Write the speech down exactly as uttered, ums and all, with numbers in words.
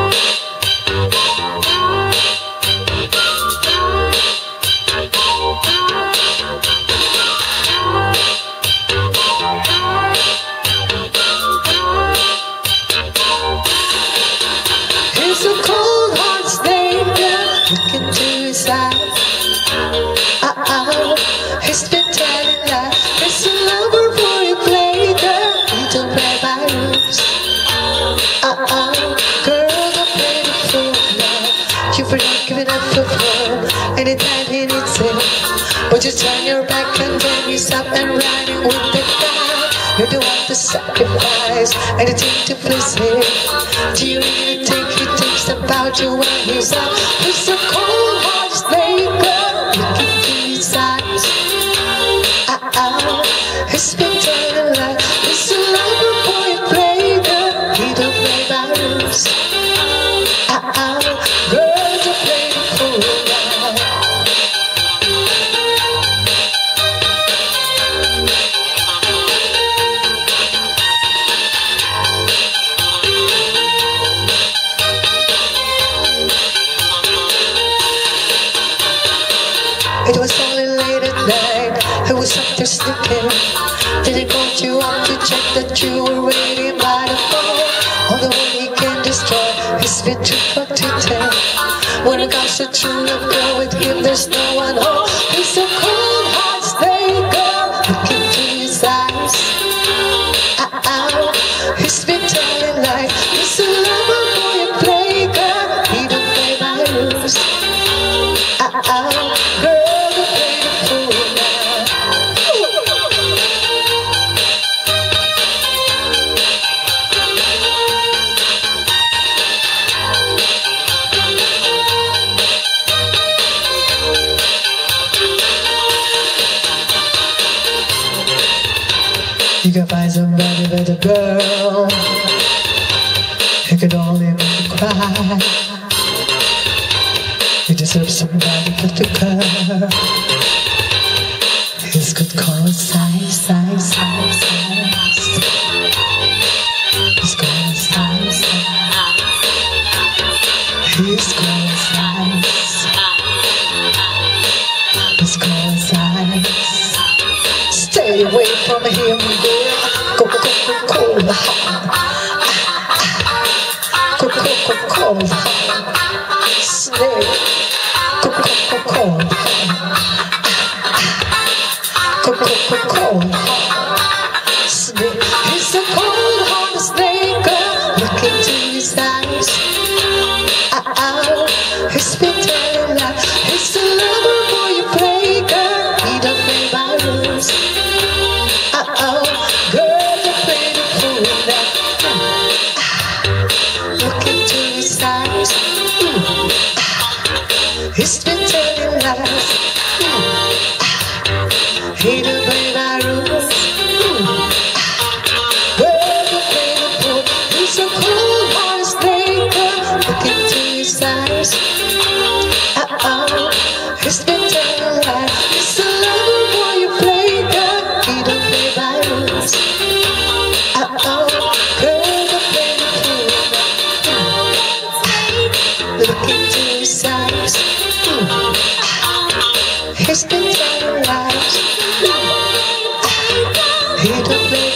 He's a cold heart snaker, look into his eyes. Uh-oh, he's been telling lies. He's a lover for a play girl, he don't play by rules. Uh-oh, girl, don't play the fool now. You've been giving up for fun anytime he needs it, but you turn your back and then he's up and riding with the crowd. You're the one to sacrifice anything to please him. Do you really think he thinks about you when he's out? He's a cold heart snaker, look into his eyes. Uh-oh, he's been telling lies. He's a lover boy and play girl, he don't play by rules. Uh-oh, girl, don't play the fool now. It was only late at night, I was up there sleeping. Then he called you up to check that you were waiting by the phone. On the way he can destroy his been too far to tell. When it comes to true love, go with him, there's no one home. He's a cold heart snaker, look into his eyes. Uh-oh, he's been telling lies. He's a lover boy and play girl, he don't play by rules. Uh-oh, girl, you can find somebody better, girl. You could only make you cry. You deserve somebody better, girl. He's got cold size, size, size, size. He's cold size, size. He's cold size. He's cold size. Stay away from him, girl. Go, go, go, cold heart. Go, go, go, cold heart. Stay. Go, go, go, cold heart. Go, go, go, cold heart. Stay. He's a cold heart snaker, look into his eyes. Uh-oh, he's been telling lies. He's a lover boy, you play girl, he don't play by rules. Uh-oh, girl, don't play the fool now. Look into his eyes. He's been telling lies. He don't play by rules. Girl, don't play the fool. He's a cold heart snaker, look into his eyes. Uh-oh, he's been telling lies. He's a lover boy, you play girl, he don't play by rules. Uh-oh, girl, don't play the fool. Look into his eyes. He's been telling lies. He don't play